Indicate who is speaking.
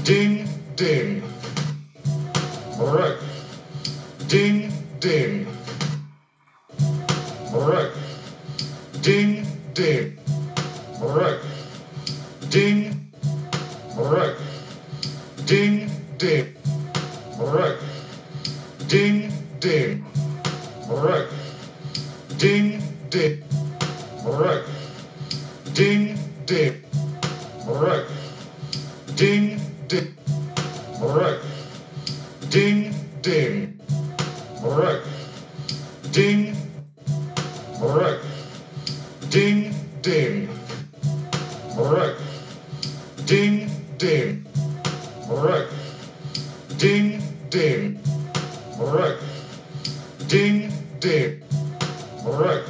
Speaker 1: Ding, ding. All right. Ding, ding. All right. Ding, ding. All right. Ding. All right. Ding, ding. All right. Ding, ding. All right. Ding, ding. All right. Ding, ding. All right. Ding, ding. All right. Ding, ding. All right. Ding. All right. Ding, ding. All right. Ding, ding. All right. Ding, ding. All right. Ding, ding. All right.